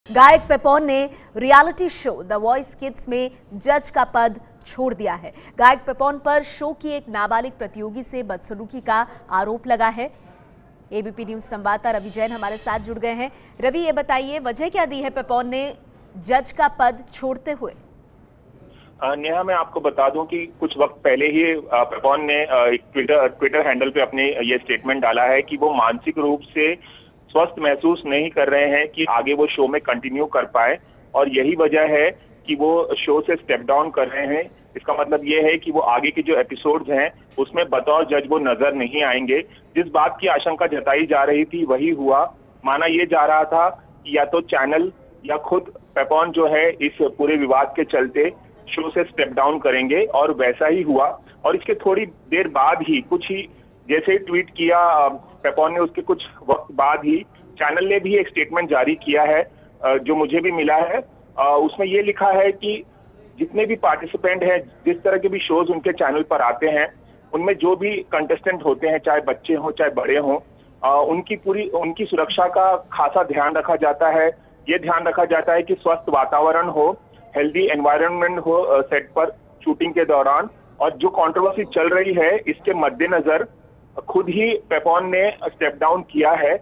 गायक पेपॉन ने reality show the voice kids में जज का पद छोड़ दिया है। गायक पेपॉन पर शो की एक नाबालिग प्रतियोगी से बदसलूकी का आरोप लगा है। एबीपी न्यूज संवाददाता रवि जैन हमारे साथ जुड़ गए हैं। रवि, ये बताइए वजह क्या दी है पेपॉन ने जज का पद छोड़ते हुए? नेहा, मैं आपको बता दूं कि कुछ वक्त पहले ही पेपॉन ने एक ट्विटर हैंडल पे अपने ये स्टेटमेंट डाला है कि वो मानसिक रूप से स्वस्थ महसूस नहीं कर रहे हैं कि आगे वो शो में कंटिन्यू कर पाए, और यही वजह है कि वो शो से स्टेप डाउन कर रहे हैं। इसका मतलब ये है कि वो आगे के जो एपिसोड्स हैं उसमें बतौर जज वो नजर नहीं आएंगे। जिस बात की आशंका जताई जा रही थी वही हुआ। माना ये जा रहा था कि या तो चैनल या खुद पेपॉन जो है इस पूरे विवाद के चलते शो से स्टेप डाउन करेंगे, और वैसा ही हुआ। और इसके थोड़ी देर बाद ही, कुछ ही जैसे ट्वीट किया पेपॉन ने, उसके कुछ वक्त बाद ही चैनल ने भी एक स्टेटमेंट जारी किया है जो मुझे भी मिला है। उसमें ये लिखा है कि जितने भी पार्टिसिपेंट हैं, जिस तरह के भी शोज उनके चैनल पर आते हैं, उनमें जो भी कंटेस्टेंट होते हैं, चाहे बच्चे हों चाहे बड़े हों, उनकी सुरक्षा का खासा ध्यान रखा जाता है। ये ध्यान रखा जाता है कि स्वस्थ वातावरण हो, हेल्दी एनवायरनमेंट हो सेट पर शूटिंग के दौरान। और जो कंट्रोवर्सी चल रही है इसके मद्देनजर खुद ही पेपॉन ने स्टेप डाउन किया है।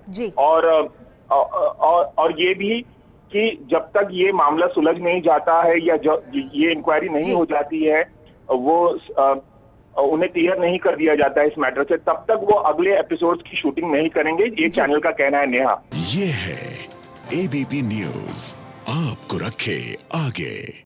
और ये भी कि जब तक ये मामला सुलझ नहीं जाता है या ये इंक्वायरी नहीं हो जाती है, वो उन्हें क्लियर नहीं कर दिया जाता है इस मैटर से, तब तक वो अगले एपिसोड्स की शूटिंग नहीं करेंगे। ये चैनल का कहना है। नेहा, ये है एबीपी न्यूज, आपको रखे आगे।